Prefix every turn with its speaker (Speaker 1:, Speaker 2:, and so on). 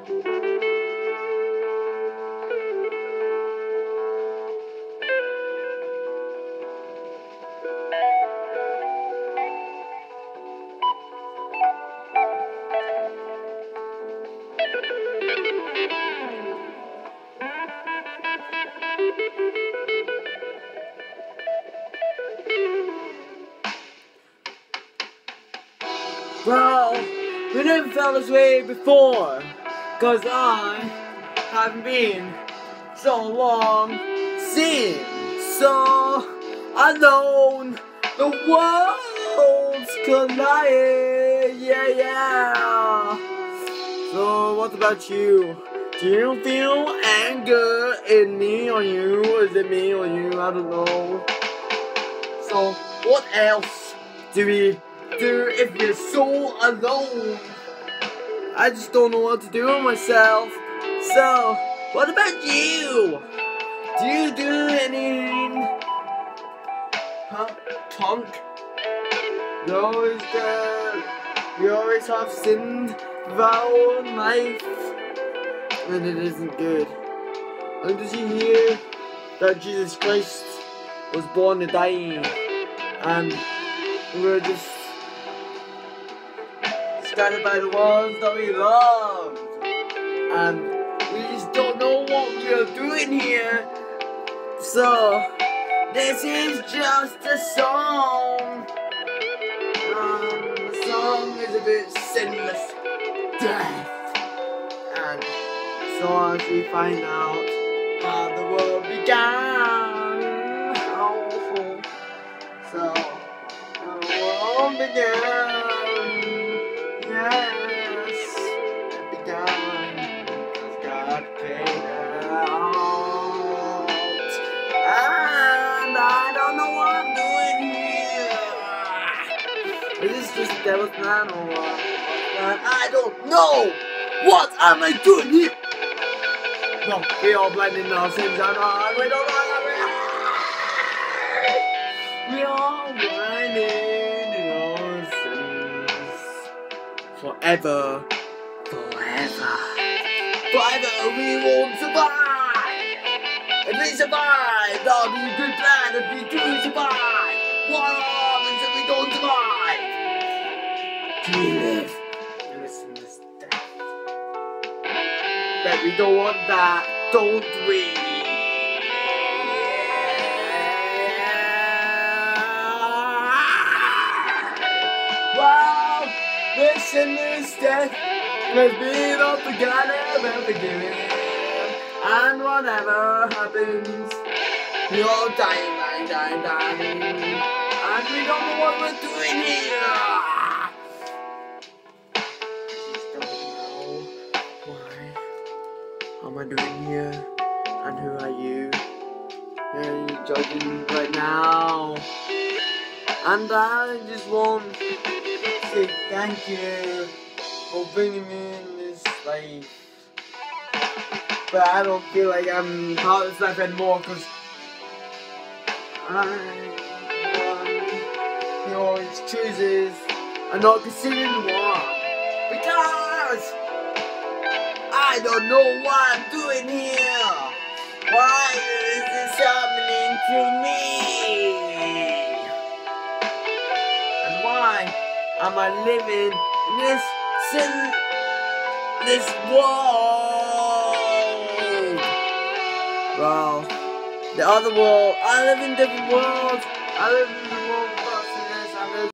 Speaker 1: Well, we never felt this way before, 'cause I haven't been so long since, so alone, the world's colliding, yeah. So what about you? Do you feel anger in me or you? Is it me or you? I don't know. So what else do we do if we're so alone? I just don't know what to do with myself. So, what about you? Do you do anything? Punk? We always have sinned with our own life, and it isn't good. And did you hear that Jesus Christ was born to die, and we're just scattered by the ones that we love, and we just don't know what we are doing here. So this is just a song, and the song is about sinless death. And so as we find out how the world began, so the world began. Yes, it began because God came out, and I don't know what I'm doing here. Is this just the devil's plan or what? And I don't know. What am I doing here? No, we all blending our sins and we don't know. We all blending in our sins. Forever, forever, forever we won't survive. If we survive, that'll be a good plan. If we do survive, what happens if we don't survive? Do we live? Listen to this death. Bet we don't want that, don't we? Wow, this and this death, let's be all together and forgiven. And whatever happens, we all dying, and we don't know what we're doing here. How am I doing here? And who are you? Who are you judging right now? And I just want to say thank you for bringing me in this life. But I don't feel like I'm part of this life anymore, because he always chooses and not considering one. Because I don't know what I'm doing here. Why is this happening to me? And why am I living in this world? Well, the other world, I live in different worlds. I live in the world of